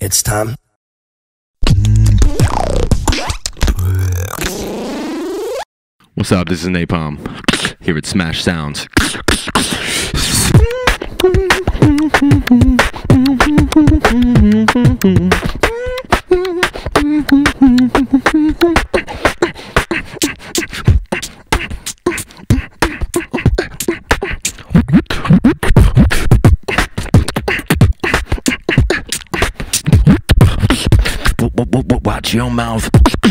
It's time. What's up? This is NaPoM here at Smash Sounds. Watch your mouth.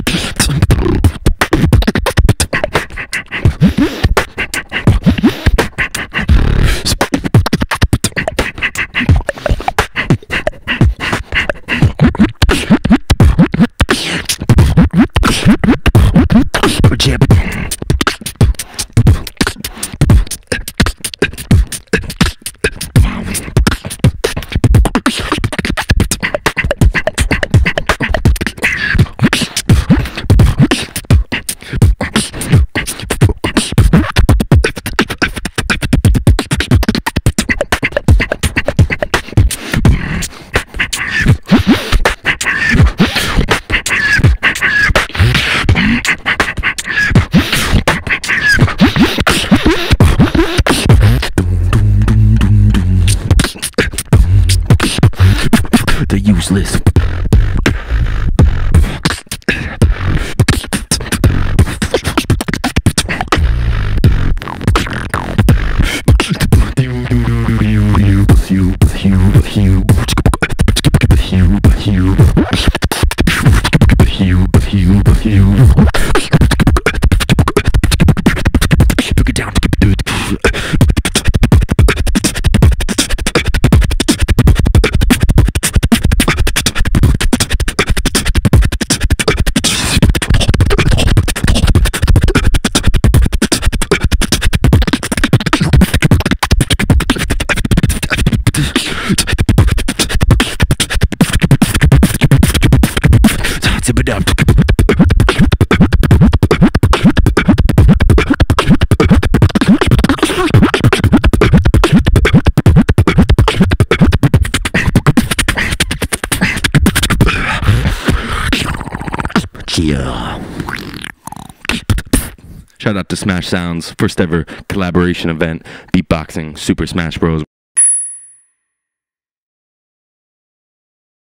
The useless. Yeah. Shout out to Smash Sounds, first ever collaboration event, beatboxing, Super Smash Bros.